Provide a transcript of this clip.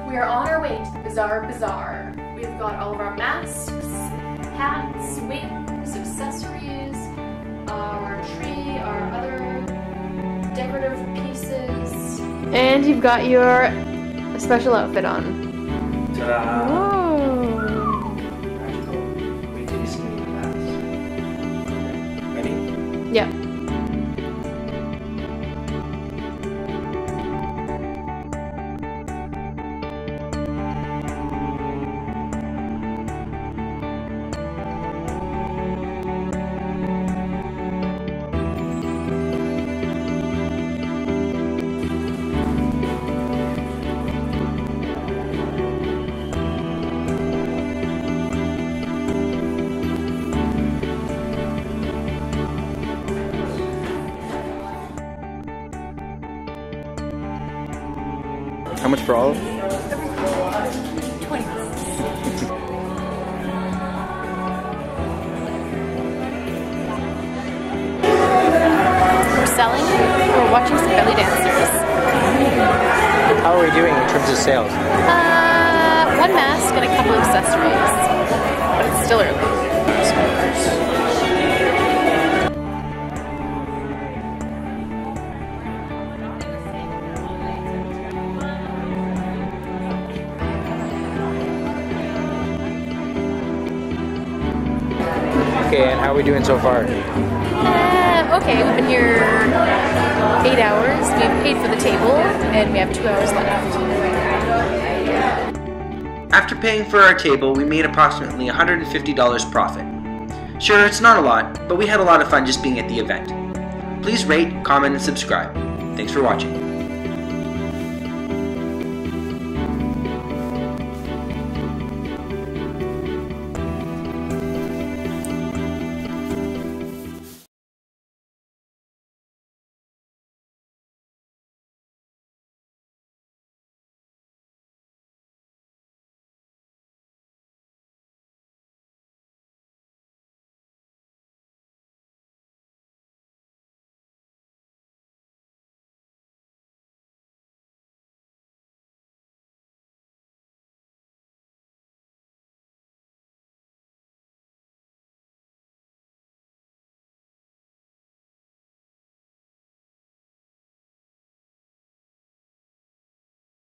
We are on our way to the Bazaar. We've got all of our masks, hats, wigs, accessories, our tree, our other decorative pieces. And you've got your special outfit on. Ta-da! Whoa! Wait till you see the mask. Ready? Yep. How much for all of them? 20. We're selling, we're watching some belly dancers. How are we doing in terms of sales? One mask and a couple of accessories. But it's still early. Okay, and how are we doing so far? Okay, we've been here 8 hours. We've paid for the table, and we have 2 hours left. After paying for our table, we made approximately $150 profit. Sure, it's not a lot, but we had a lot of fun just being at the event. Please rate, comment, and subscribe. Thanks for watching.